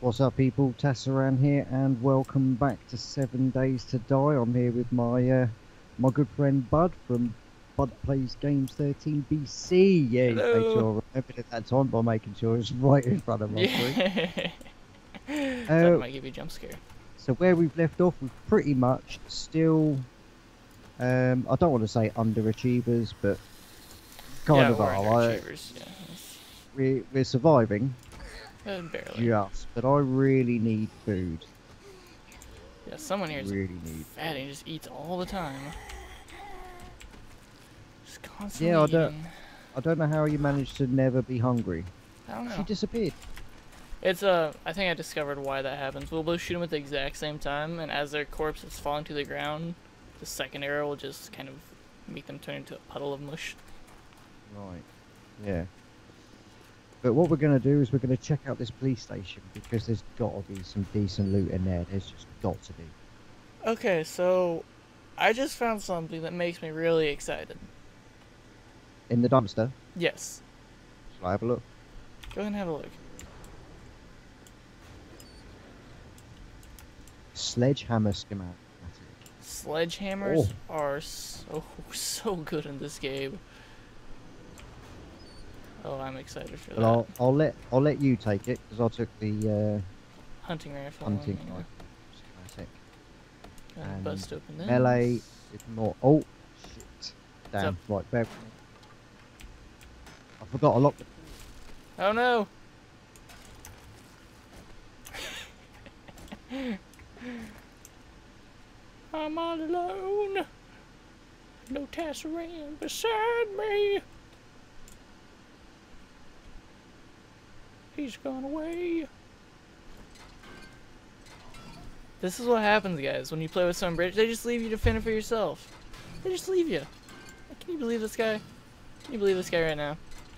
What's up, people? Tassaran here, and welcome back to 7 Days to Die. I'm here with my good friend Bud from Bud Plays Games 13 BC. Yeah, he's made Hello. sure I remembered at that time by making sure it's right in front of my screen. Yeah. Thought it Uh, might give you a jump scare. so where we've left off, we've pretty much still, I don't want to say underachievers, but kind Yeah, of we're are. underachievers. Yeah, We're surviving barely. just, but I really need food. Yeah, someone here is Really need fat and just eats all the time. Just Yeah, constantly eating. I don't know how you managed to never be hungry. I don't She know. disappeared. It's I think I discovered why that happens. We'll both shoot them at the exact same time, and as their corpse is falling to the ground, the second arrow will just kind of make them turn into a puddle of mush. Right. Yeah. But what we're going to do is we're going to check out this police station because there's got to be some decent loot in there. There's just got to be. Okay, so I just found something that makes me really excited. In the dumpster. Yes. Shall I have a look? Go ahead and have a look. Sledgehammer schematic. Sledgehammers are so good in this game. Oh, I'm excited for that. Well, I'll let you take it because I took the Hunting rifle. hunting Yeah. rifle schematic. Gotta And bust open this. melee is more. Oh shit! Damn. Right, bear with me. I forgot I locked the. Oh no! I'm all alone. No Tassaran beside me. He's gone away. This is what happens, guys, when you play with some British. They just leave you to fend it for yourself. They just leave you. Can you believe this guy? Can you believe this guy right now?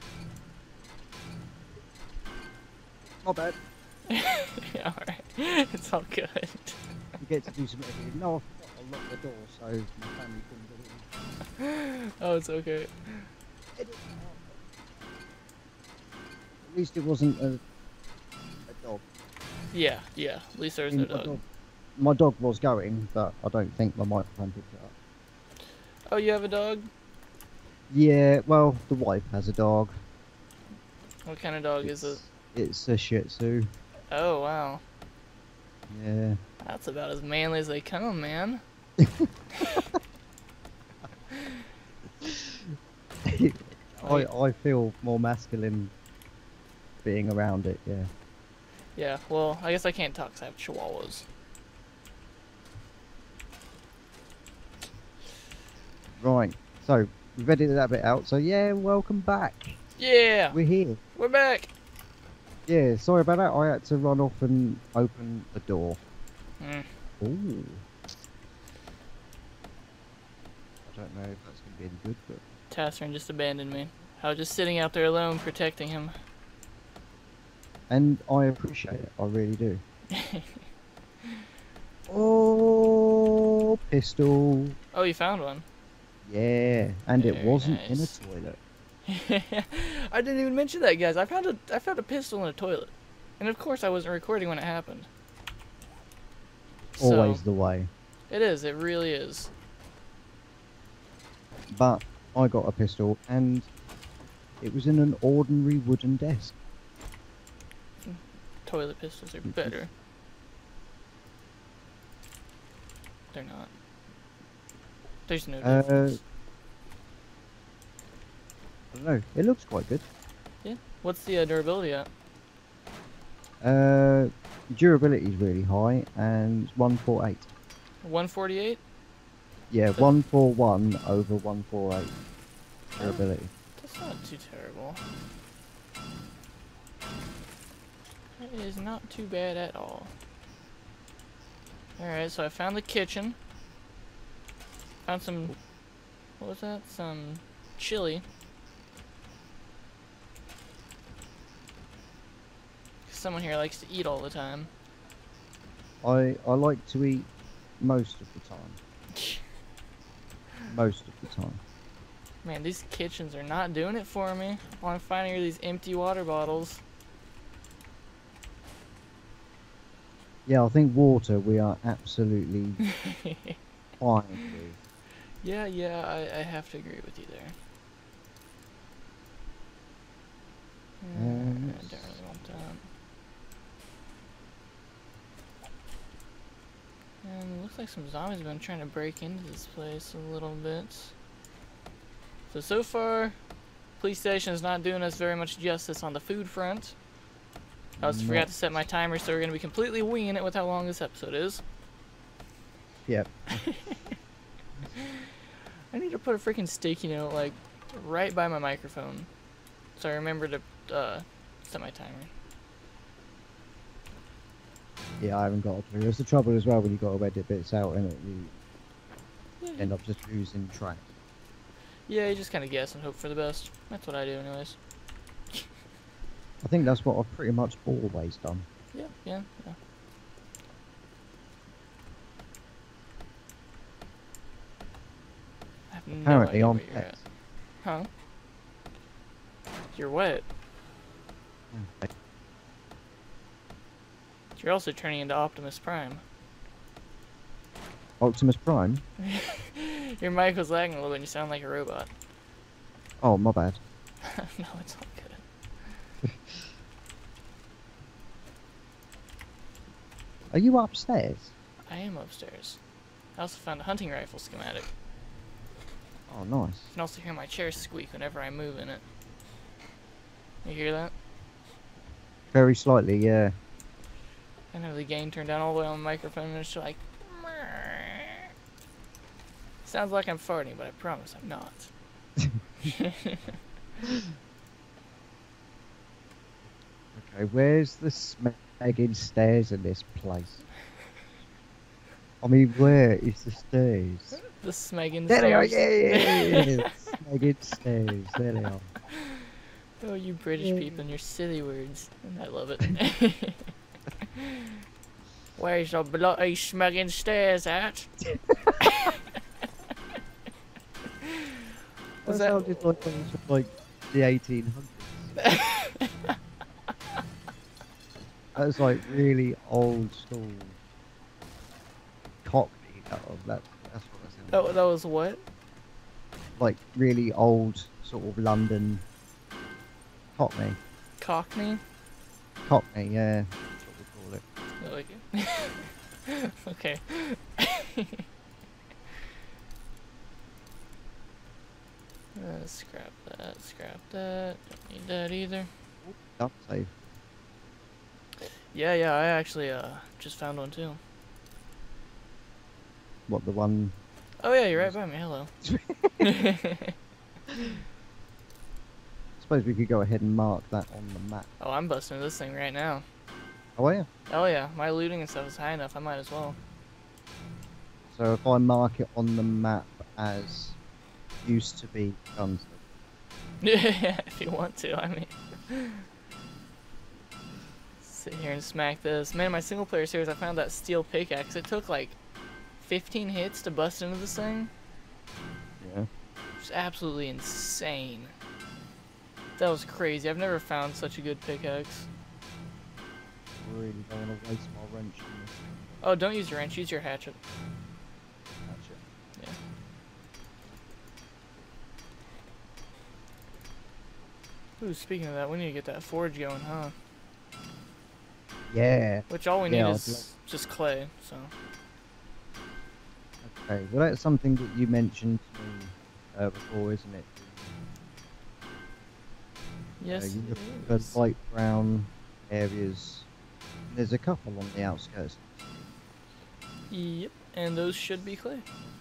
Not bad. Yeah, alright. It's all good. You get to do some editing. No, I forgot I locked the door so my family couldn't get in. Oh, it's okay. At least it wasn't a dog. Yeah, yeah. At least there's I no mean, dog. my dog was going, but I don't think my microphone picked it up. Oh, you have a dog? Yeah, well, the wife has a dog. What kind of dog is it? It's a Shih Tzu. Oh, wow. Yeah. That's about as manly as they come, man. I feel more masculine being around it, yeah. Yeah, well, I guess I can't talk because I have chihuahuas. Right, so we've edited that bit out, so yeah, welcome back. Yeah! We're here. We're back! Yeah, sorry about that. I had to run off and open a door. Ooh. I don't know if that's going to be any good, but... Tassaran just abandoned me. I was just sitting out there alone protecting him. And I appreciate it. I really do. Oh, pistol. Oh, you found one. Yeah, and it Very wasn't in a nice. toilet. I didn't even mention that, guys. I found a pistol in a toilet. And of course I wasn't recording when it happened. Always So, the way. it is, it really is. But I got a pistol, and it was in an ordinary wooden desk. Toilet pistols are better. They're not. There's no difference. I don't know. It looks quite good. Yeah. What's the durability at? Durability is really high, and it's 148. 148? Yeah, 141 over 148 durability. That's not too terrible. That is not too bad at all. Alright, so I found the kitchen. Found some... What was that? Some chili. Someone here likes to eat all the time. I like to eat most of the time. Most of the time. Man, these kitchens are not doing it for me. All I'm finding are these empty water bottles. Yeah, I think water we are absolutely fine with. Yeah, yeah, I have to agree with you there. I don't Let's- really want that. And it looks like some zombies have been trying to break into this place a little bit. So far, police station is not doing us very much justice on the food front. I also forgot not- to set my timer, so we're going to be completely winging it with how long this episode is. Yep. I need to put a freaking sticky note, like, right by my microphone. So I remember to set my timer. Yeah, I haven't got a clue. That's the trouble as well when you got to edit bits out and you end up just losing track. Yeah, you just kind of guess and hope for the best. That's what I do anyways. I think that's what I've pretty much always done. Yeah, yeah, yeah. I have no Apparently idea I'm where you're pet. at. Huh? You're wet. You're also turning into Optimus Prime. Optimus Prime? Your mic was lagging a little bit and you sound like a robot. Oh, my bad. No, it's all good. Are you upstairs? I am upstairs. I also found a hunting rifle schematic. Oh, nice. You can also hear my chair squeak whenever I move in it. You hear that? Very slightly, yeah. I know the gain turned down all the way on the microphone and it's just like... Sounds like I'm farting, but I promise I'm not. Okay, where's the smegging stairs in this place? I mean, where is the stairs? The Smeggin There they are, stairs. yeah! Smegging stairs, there they are. Oh, you British Yeah. people and your silly words. And I love it. Where's the bloody Smeggin stairs at? Was That that... sounded like it was from, like the 1800s. That was like really old school Cockney. That's what I said. That was what? Like really old sort of London Cockney. Cockney? Cockney, yeah. That's what we call it. I like it. Okay. Scrap that, scrap that. Don't need that either. Duct tape. Yeah, I actually just found one too. What, the one? Oh yeah, you're right by me. Hello. Suppose we could go ahead and mark that on the map. Oh, I'm busting this thing right now. Oh yeah. Oh yeah, my looting and stuff is high enough. I might as well. So if I mark it on the map as used to be Gunslinger. Yeah, if you want to. I mean, sit here and smack this. Man, in my single player series, I found that steel pickaxe. It took like 15 hits to bust into this thing. Yeah. It's absolutely insane. That was crazy. I've never found such a good pickaxe. Really don't want to waste my wrench on this thing. Oh, don't use your wrench. Use your hatchet. Gotcha. Yeah. Ooh, speaking of that, we need to get that forge going, huh? Yeah. Which all we Yeah, need I'd is just clay, so. Okay. Well, that's something that you mentioned to me before, isn't it? Yes, You it look is. for light brown areas. There's a couple on the outskirts. Yep, and those should be clay.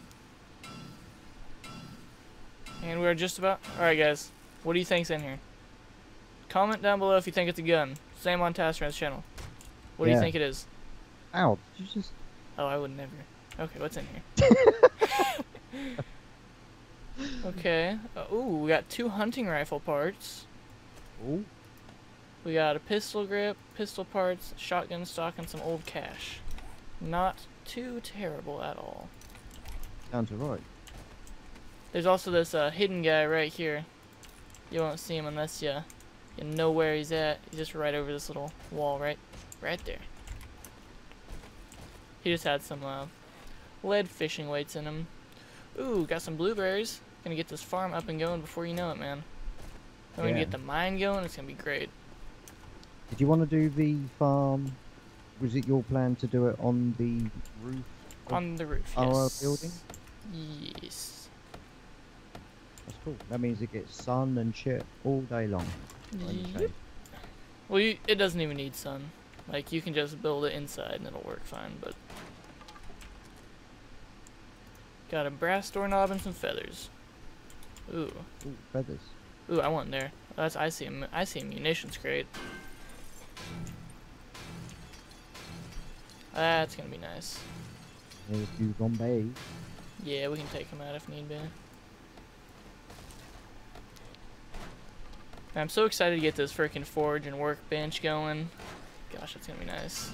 And we're just about... Alright guys, what do you think's in here? Comment down below if you think it's a gun. Same on Tasran's channel. What do you Yeah. think it is? Ow! Did you just? Oh, I would never. Okay, what's in here? Okay. Ooh, we got 2 hunting rifle parts. Oh. We got a pistol grip, pistol parts, shotgun stock, and some old cash. Not too terrible at all. Sounds alright. There's also this hidden guy right here. You won't see him unless you know where he's at. He's just right over this little wall right there. He just had some lead fishing weights in him. Ooh, got some blueberries. Gonna get this farm up and going before you know it, man. Then we can Yeah. get the mine going. It's gonna be great. Did you want to do the farm? Was it your plan to do it on the roof? On the roof, our yes. building? Yes. That's cool. That means it gets sun and shit all day long. Yep. Well, it doesn't even need sun. Like, you can just build it inside and it'll work fine, but... Got a brass doorknob and some feathers. Ooh. Ooh, feathers. Ooh, I want there. That's I see a munitions crate. That's gonna be nice. There's two zombies. Yeah, we can take them out if need be. I'm so excited to get this freaking forge and workbench going. Gosh, that's gonna be nice.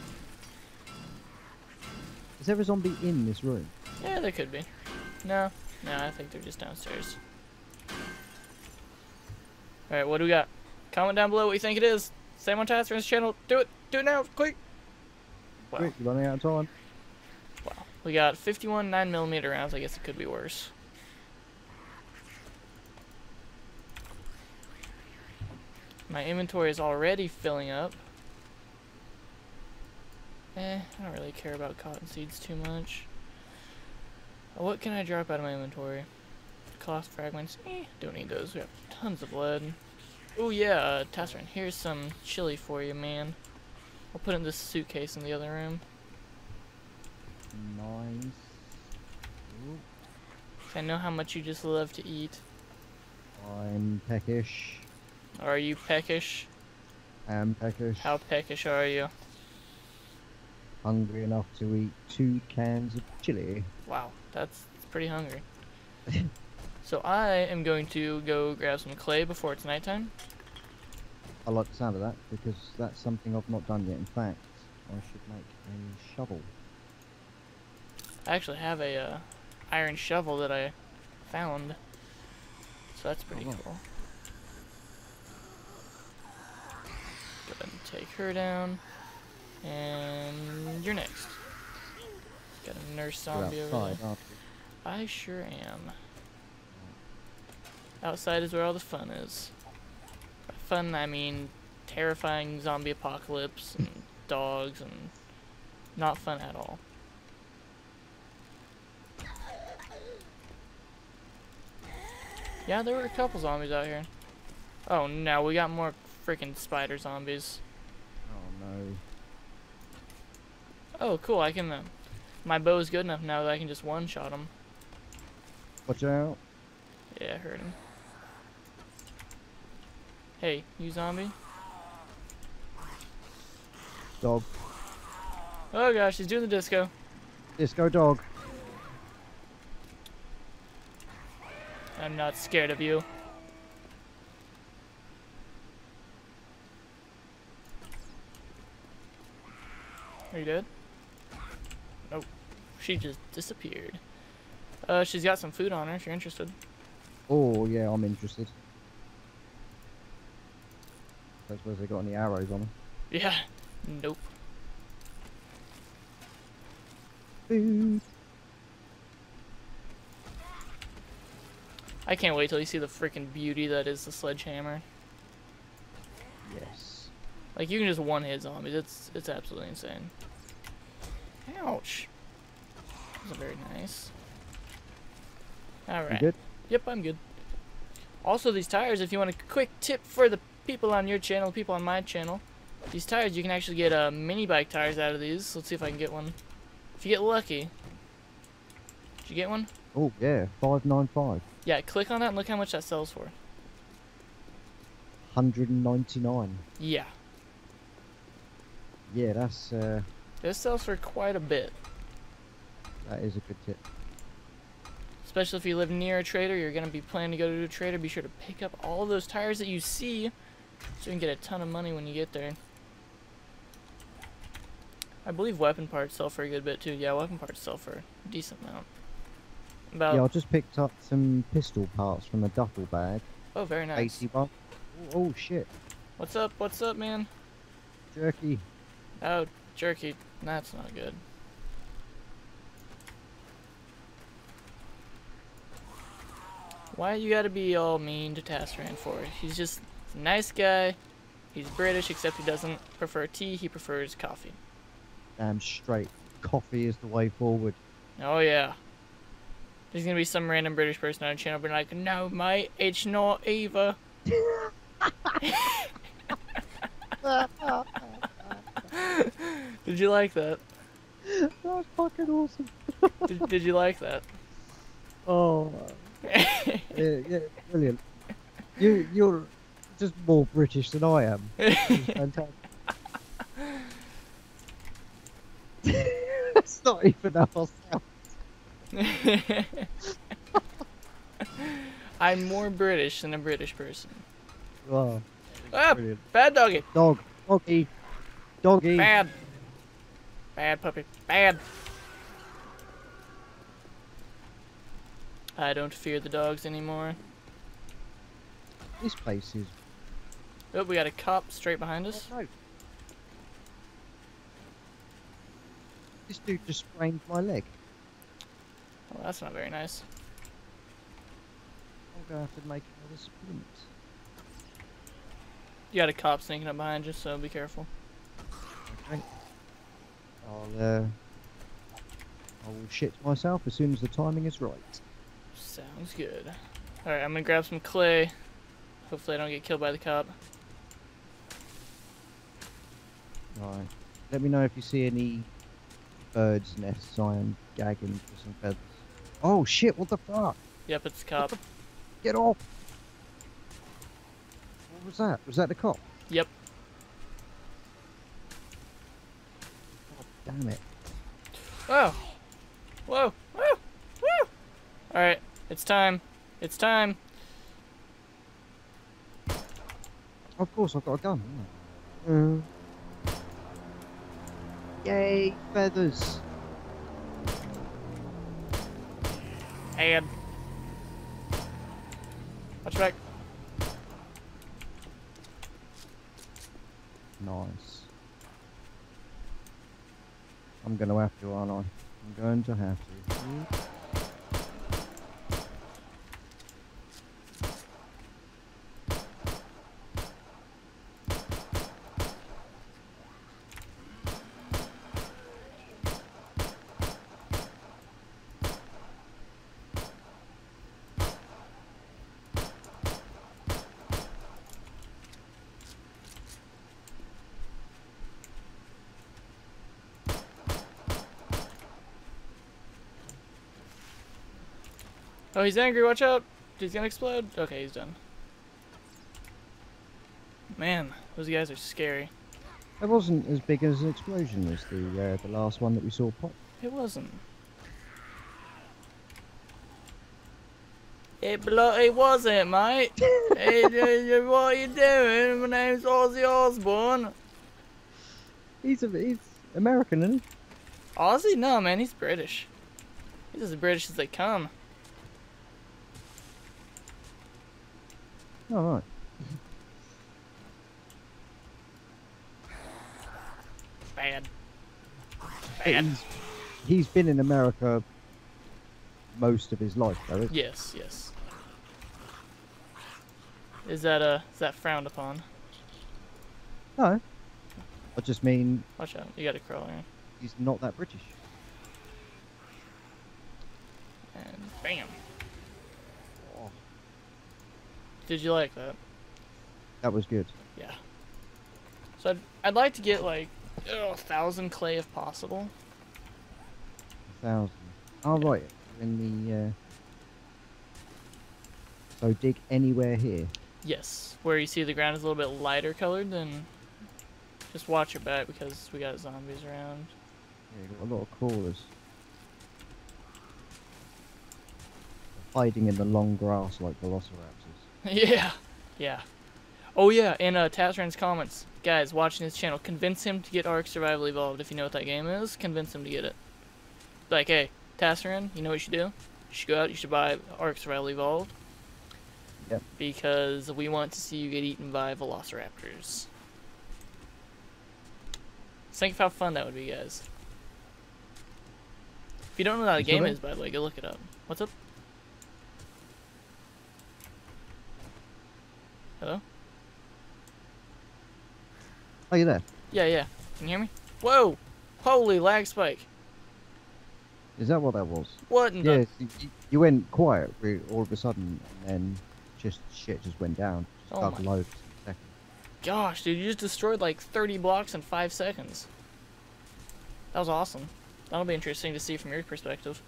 Is there a zombie in this room? Yeah, there could be. No, I think they're just downstairs. Alright, what do we got? Comment down below what you think it is. Same on Tasman's channel. Do it now, quick! Wow. Quick, you're running out of time. Wow. We got 51 9mm rounds. I guess it could be worse. My inventory is already filling up. I don't really care about cotton seeds too much. What can I drop out of my inventory? Cloth fragments. Don't need those. We have tons of lead. Oh yeah, Tasman, here's some chili for you, man. I'll put it in this suitcase in the other room. Nice. Ooh, I know how much you just love to eat. I'm peckish. Are you peckish? I'm peckish. How peckish are you? Hungry enough to eat 2 cans of chili. Wow, that's pretty hungry. So I am going to go grab some clay before it's nighttime. I like the sound of that because that's something I've not done yet. In fact, I should make a shovel. I actually have a iron shovel that I found, so that's pretty Oh, wow. cool. Go ahead and take her down, and you're next. Got a nurse You're zombie over outside, there. aren't you? I sure am. Outside is where all the fun is. By fun, I mean terrifying zombie apocalypse and dogs and not fun at all. Yeah, there were a couple zombies out here. Oh no, we got more freaking spider zombies. Oh no. Oh cool, I can, my bow is good enough now that I can just one-shot them. Watch out. Yeah, I heard him. Hey, you zombie? Dog. Oh gosh, he's doing the disco. Disco dog. I'm not scared of you. Are you dead? Nope. She just disappeared. She's got some food on her if you're interested. Oh yeah, I'm interested. I suppose they got any arrows on them. Yeah. Nope. Food. I can't wait till you see the freaking beauty that is the sledgehammer. Yes. Like, you can just one-hit zombies. It's absolutely insane. Ouch. That wasn't very nice. You Alright. good? Yep, I'm good. Also, these tires, if you want a quick tip for the people on your channel, people on my channel, these tires, you can actually get mini bike tires out of these. Let's see if I can get one. If you get lucky. Did you get one? Oh yeah, 595. Yeah, click on that and look how much that sells for. 199. Yeah. Yeah, that's This sells for quite a bit. that is a good tip. Especially if you live near a trader, you're going to be planning to go to a trader, be sure to pick up all of those tires that you see so you can get a ton of money when you get there. I believe weapon parts sell for a good bit too. Yeah, weapon parts sell for a decent amount. About, Yeah, I just picked up some pistol parts from a duffel bag. oh, very nice. 81. Oh shit. What's up, man? Jerky. Oh, jerky. That's not good. Why you gotta be all mean to Tassaran for? He's just a nice guy. He's British, except he doesn't prefer tea, he prefers coffee. Damn straight. Coffee is the way forward. Oh yeah. There's gonna be some random British person on the channel being like, no mate, it's not either. Did you like that? That's fucking awesome. Did you like that? Oh. Yeah, brilliant. You're just more British than I am. It's fantastic. It's not even ourselves. I'm more British than a British person. Oh, Ah, brilliant. bad doggy. Doggy. Doggy. Bad. Bad puppy. Bad. I don't fear the dogs anymore. This place is... Oh, we got a cop straight behind us. Oh, no. This dude just sprained my leg. Well, that's not very nice. I'm gonna have to make another splint. You got a cop sneaking up behind you, so be careful. Okay. I will shit myself as soon as the timing is right. Sounds good. Alright, I'm gonna grab some clay. Hopefully I don't get killed by the cop. Right. Let me know if you see any birds' nests. I am gagging for some feathers. Oh shit, what the fuck? Yep, it's a cop. Get off! What was that? Was that the cop? Yep. Oh, damn it. Oh! Whoa! Woo! Woo! Alright, it's time. It's time. Of course, I've got a gun. haven't I? Yay, feathers! And watch back. Nice. I'm gonna have to, aren't I? I'm going to have to. Oh, he's angry, watch out! He's gonna explode? Okay, he's done. Man, those guys are scary. That wasn't as big as an explosion as the last one that we saw pop. It wasn't. It wasn't, mate. Hey, what are you doing? My name's Ozzy Osbourne. He's American, isn't he? Ozzy? No, man, he's British. He's as British as they come. Oh, right. Bad. But Bad. He's been in America most of his life, though. Isn't he? Yes, yes. Is that frowned upon? No. I just mean Watch out, you gotta crawl in. he's not that British. And bam. Oh, Did you like that? that was good. Yeah. So I'd like to get like 1,000 clay if possible. 1,000. Oh, right. In the so dig anywhere here. Yes. Where you see the ground is a little bit lighter colored, then just watch your back because we got zombies around. Yeah, you got a lot of crawlers. Hiding in the long grass like velociraptors. Yeah. Yeah. Oh yeah, in Tassaran's comments, guys watching his channel, convince him to get Ark Survival Evolved. If you know what that game is, convince him to get it. Like, hey, Tassaran, you know what you should do? You should go out, you should buy Ark Survival Evolved. Yep. Because we want to see you get eaten by velociraptors. Think of how fun that would be, guys. If you don't know what the You still game there? is, by the way, go look it up. What's up? Hello? Oh, you there? Yeah, yeah. Can you hear me? Whoa! Holy lag spike. Is that what that was? What in Yeah, the... you went quiet all of a sudden, and then just shit just went down. Just Oh started my loading in a second. gosh, dude, you just destroyed like 30 blocks in 5 seconds. That was awesome. That'll be interesting to see from your perspective.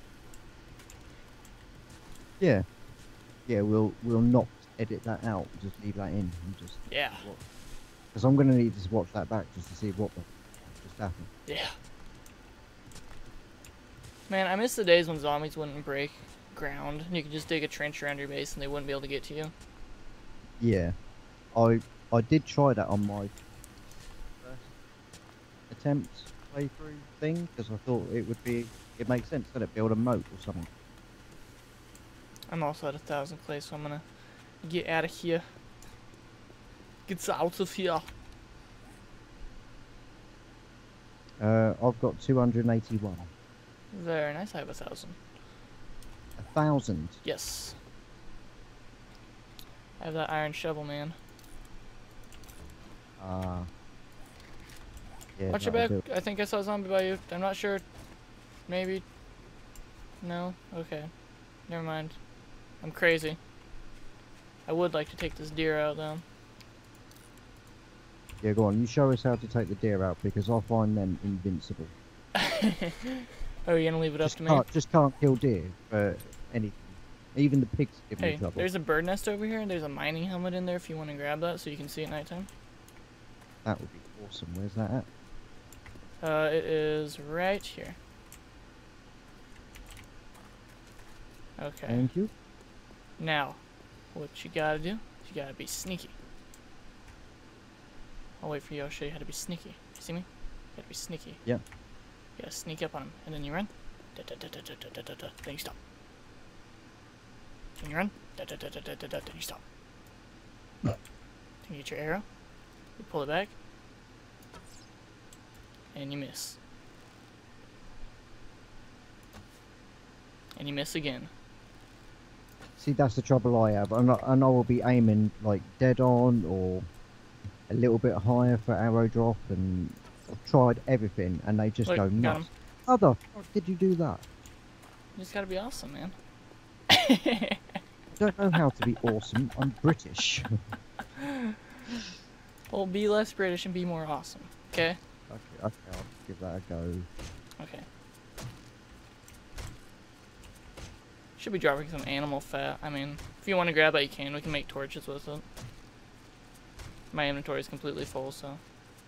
Yeah, yeah. We'll not edit that out. Just leave that in and just Yeah. because I'm gonna need to watch that back just to see what the just happened. Yeah. Man, I miss the days when zombies wouldn't break ground. You could just dig a trench around your base and they wouldn't be able to get to you. Yeah, I did try that on my first attempt playthrough thing because I thought it makes sense that it build a moat or something. I'm also at 1,000 clay, so I'm gonna get out of here. Get out of here. I've got 281. Very nice, I have 1,000. 1,000. Yes. I have that iron shovel, man. Yeah. Watch your that'll back. do. I think I saw a zombie by you. I'm not sure. Maybe. No? Okay. Never mind. I'm crazy. I would like to take this deer out, though. Yeah, go on. You show us how to take the deer out because I find them invincible. Oh, you're gonna leave it up to me? Just can't kill deer for anything. Even the pigs give me Hey, trouble. there's a bird nest over here, and there's a mining helmet in there if you want to grab that so you can see at nighttime. That would be awesome. Where's that at? It is right here. Okay. Thank you. Now, what you gotta do, you gotta be sneaky. I'll wait for you, I'll show you how to be sneaky. You see me? You gotta be sneaky. Yeah. You gotta sneak up on him, and then you run. Then you stop. Then you run. Then you stop. Then you get your arrow. You pull it back. And you miss. And you miss again. See, that's the trouble I have. And I will be aiming like dead on or a little bit higher for arrow drop, and I've tried everything, and they just Look, go got nuts. him. How the fuck did you do that? You just gotta be awesome, man. I don't know how to be awesome. I'm British. Well, be less British and be more awesome. Okay? Okay, I'll give that a go. Okay. Should be dropping some animal fat. I mean, if you want to grab it, you can. We can make torches with it. My inventory is completely full, so.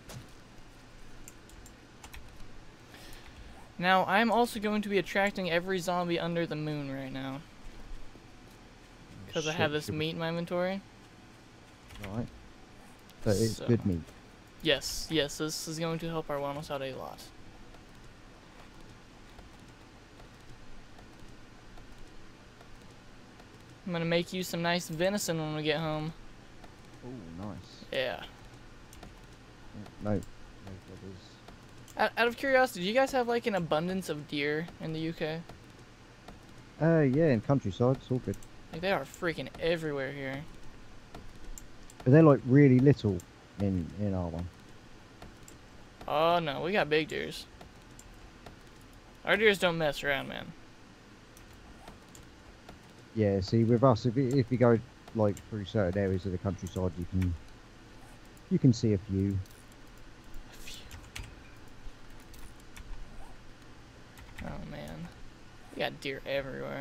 Now, I'm also going to be attracting every zombie under the moon right now. Because I have Shit, this should we- meat in my inventory. Right. But it's So- good meat. Yes, yes, this is going to help our wellness out a lot. I'm gonna make you some nice venison when we get home. Oh, nice. Yeah. No brothers. Out of curiosity, do you guys have like an abundance of deer in the UK? Yeah, in countryside, it's all good. Like they are freaking everywhere here. But they're like really little in our one. Oh no, we got big deers. Our deers don't mess around, man. Yeah, see, with us, if you go like through certain areas of the countryside, you can see a few. Oh man, we got deer everywhere.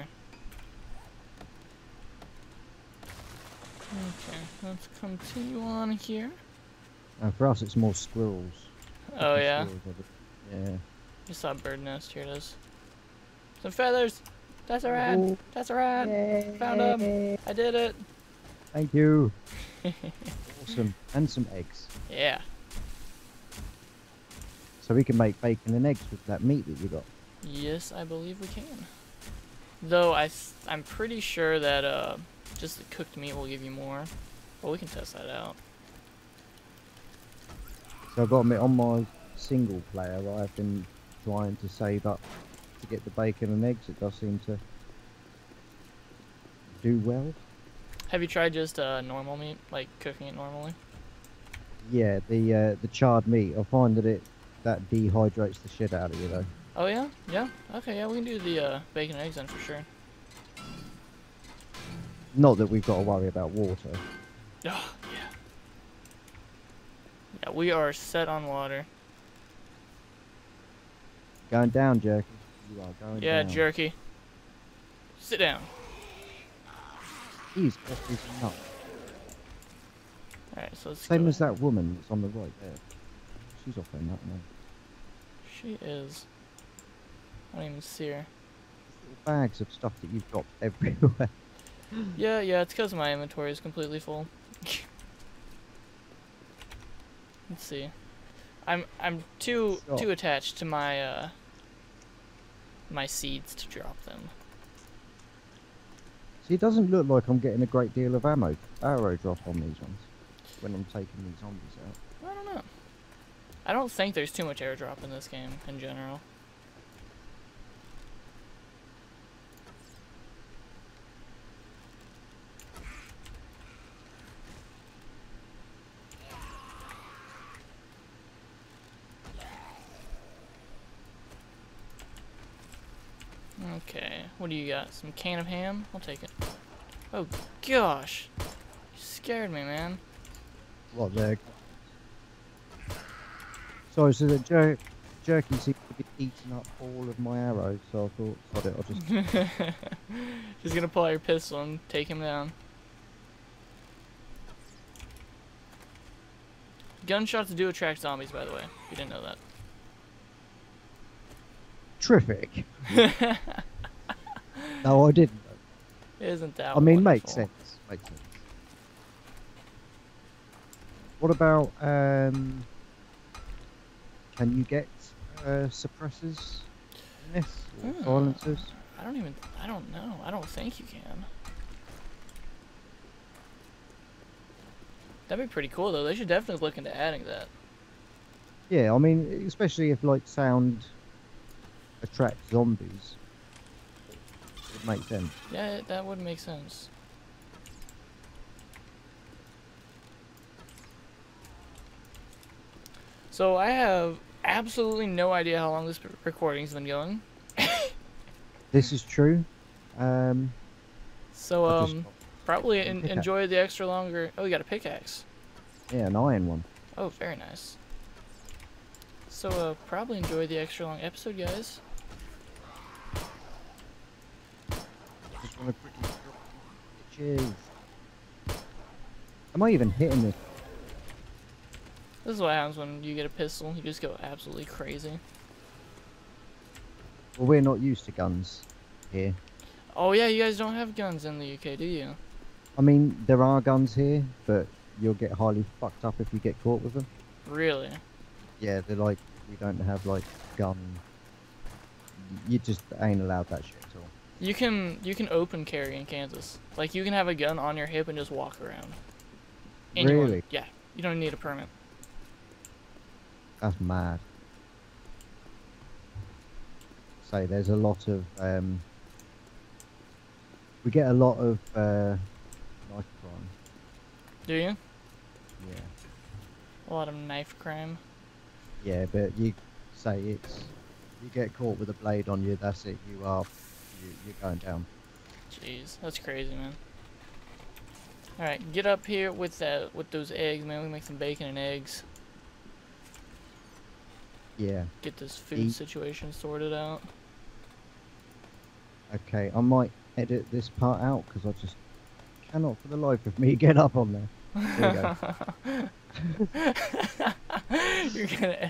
Okay, let's continue on here. And for us, it's more squirrels. Oh yeah, Squirrels are the- yeah. just saw a bird nest. Here it is. Some feathers. That's a rat. Oh. That's a rat. Found him. I did it. Thank you. Awesome. And some eggs. Yeah. So we can make bacon and eggs with that meat that you got. Yes, I believe we can. Though I'm pretty sure that just the cooked meat will give you more. Well, we can test that out. So I've got to admit, on my single player, I've been trying to save up to get the bacon and eggs. It does seem to do well. Have you tried just normal meat, like cooking it normally? Yeah, the charred meat. I find that dehydrates the shit out of you though. Oh yeah, yeah. Okay, yeah, we can do the bacon and eggs then for sure. Not that we've got to worry about water. Oh, yeah. Yeah, we are set on water. Going down, Jerky. You are going Yeah, down. jerky. Sit down. He's off his nut. Alright, so let's Same go as that woman that's on the right there. She's off her nut now. She is. I don't even see her. Little bags of stuff that you've got everywhere. Yeah, it's because my inventory is completely full. Let's see. I'm too attached to my my seeds to drop them. See, it doesn't look like I'm getting a great deal of arrow drop on these ones when I'm taking these zombies out. I don't know. I don't think there's too much airdrop in this game in general. Okay, what do you got? Some can of ham? I'll take it. Oh gosh, you scared me, man. What the? Sorry, so the jerky seems to be eating up all of my arrows, so I thought, sod it, I'll just... Just gonna pull out your pistol and take him down. Gunshots do attract zombies, by the way. If you didn't know that. Terrific. No, I didn't. Isn't that I mean, wonderful? makes sense. Makes sense. What about, can you get suppressors in this? Or silencers? I don't know. I don't think you can. That'd be pretty cool, though. They should definitely look into adding that. Yeah, I mean, especially if, like, sound attracts zombies. It would make sense. Yeah, that would make sense. So I have absolutely no idea how long this recording's been going. This is true. So probably pickaxe. enjoy the extra longer. Oh, you got a pickaxe. Yeah, an iron one. Oh, very nice. So probably enjoy the extra long episode, guys. Just want to quickly drop some bitches. Am I even hitting this? This is what happens when you get a pistol. You just go absolutely crazy. Well, we're not used to guns here. Oh yeah, you guys don't have guns in the UK, do you? I mean, there are guns here, but you'll get highly fucked up if you get caught with them. Really? Yeah, they're like, we don't have like gun. You just ain't allowed that shit at all. You can open carry in Kansas. Like you can have a gun on your hip and just walk around. Really? Yeah, you don't need a permit. That's mad. Say, there's a lot of we get a lot of knife crime. Do you? Yeah. A lot of knife crime. Yeah, but you say it's you get caught with a blade on you, that's it. You're going down. Jeez, that's crazy, man. All right, get up here with those eggs, man. We make some bacon and eggs. Yeah. Get this food situation sorted out. Okay, I might edit this part out because I just cannot for the life of me get up on there. There you go. You're gonna.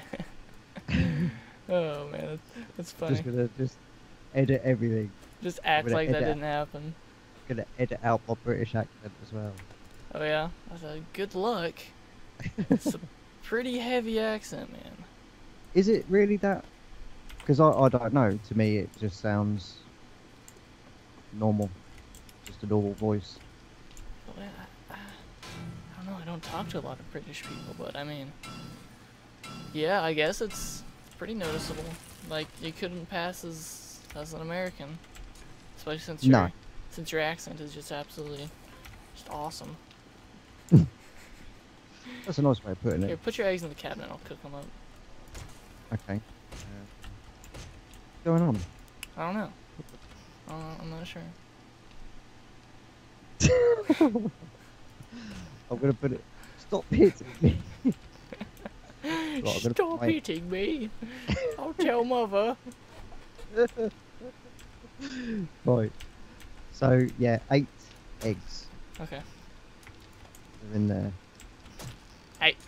Oh man, that's funny. Just gonna edit everything. Just act like that didn't happen. Gonna edit out my British accent as well. Oh yeah, I said good luck. It's a pretty heavy accent, man. Is it really that? Because I don't know. To me, it just sounds normal. Just a normal voice. Well, I don't know. I don't talk to a lot of British people, but I mean, yeah, I guess it's pretty noticeable. Like you couldn't pass as an American, especially since your accent is just absolutely Just awesome. That's a nice way of putting Here, it. put your eggs in the cabinet. I'll cook them up. Okay. What's going on? I don't know. I'm not sure. I'm gonna put it. Stop hitting me. Right, I'm gonna Stop put my- hitting me. I'll tell mother. Right. So yeah, 8 eggs Okay. are in there. Hey.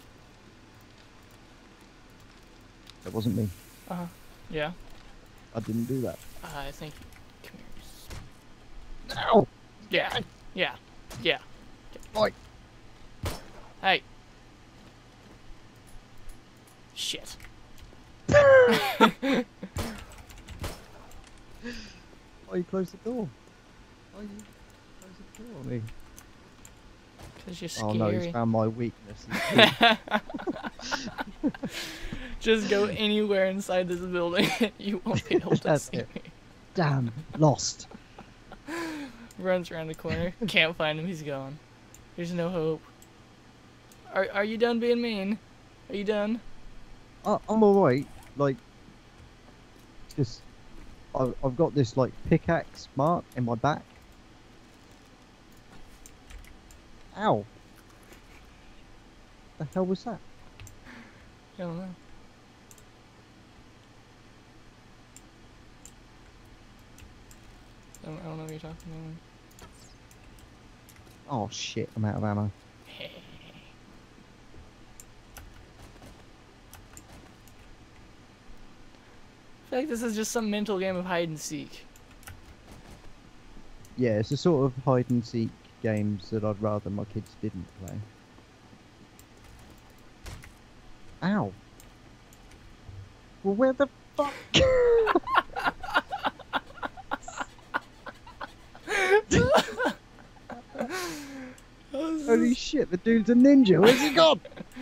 That wasn't me. Yeah. I didn't do that. I think. Come here. Ow! Yeah. Yeah. Yeah. Right. Hey. Shit. Why you close the door? Why you close the door on me? Cause you're Oh scary. no, he's found my weakness. Just go anywhere inside this building. You won't be able to That's see it. me. Damn, lost. Runs around the corner. Can't find him. He's gone. There's no hope. Are you done being mean? Are you done? I'm alright. Like, just I've got this like pickaxe mark in my back. Ow! The hell was that? I don't know. I don't know what you're talking Oh shit! I'm out of ammo. about. I feel like this is just some mental game of hide and seek. Yeah, it's a sort of hide and seek games that I'd rather my kids didn't play. Ow! Well, where the fuck? Holy shit! The dude's a ninja. Where's he gone?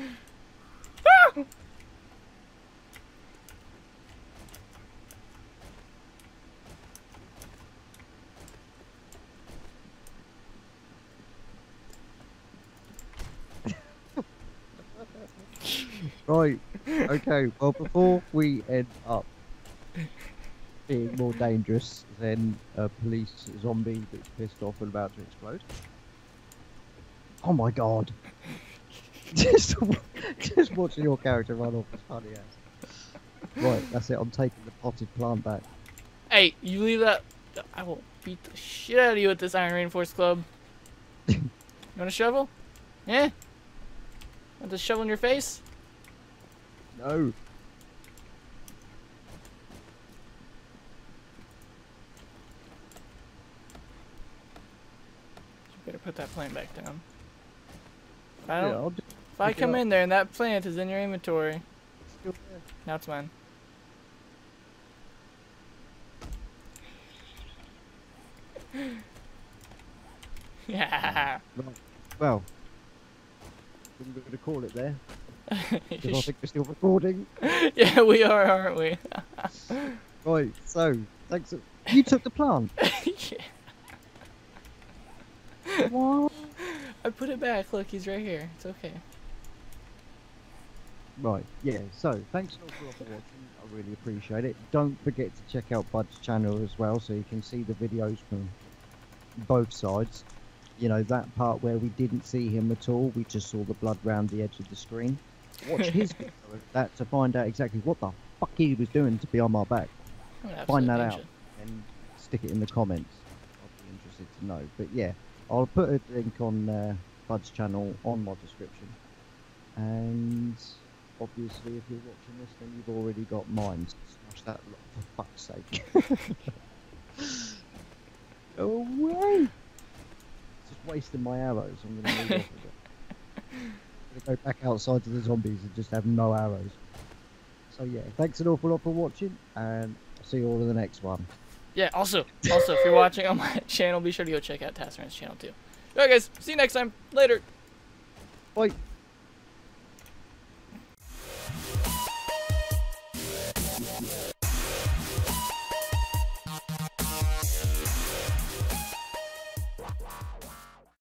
Right. Okay. Well, before we end up being more dangerous than a police zombie that's pissed off and about to explode. Oh my god. just watching your character run off is funny as. Right, that's it. I'm taking the potted plant back. Hey, you leave that. I will beat the shit out of you with this Iron Reinforced Club. You want a shovel? Yeah? Want this shovel in your face? No. You better put that plant back down. If I, don't, Yeah, I'll just if I pick it come up. in there and that plant is in your inventory, Still there. now it's mine. Yeah. Right. Well, I'm going to call it there. Because I think we're still recording. Yeah, we are, aren't we? Right, so, thanks. You took the plant. Yeah. What? I put it back. Look, he's right here. It's okay. Right, yeah, so thanks an awful lot for watching. I really appreciate it. Don't forget to check out Bud's channel as well so you can see the videos from both sides. You know, that part where we didn't see him at all, we just saw the blood round the edge of the screen. Watch his video of that to find out exactly what the fuck he was doing to be on my back. I'm an Find that absolute out and stick it in the comments. I'll be interested to know. But yeah, I'll put a link on Bud's channel on my description. And obviously, if you're watching this, then you've already got mine. So smash that lot for fuck's sake. Go away! It's just wasting my arrows. I'm going to move off of it. I'm going to go back outside to the zombies and just have no arrows. So yeah, thanks an awful lot for watching, and I'll see you all in the next one. Yeah, also, if you're watching on my channel, be sure to go check out Tasman's channel too. Alright guys, see you next time. Later. Bye!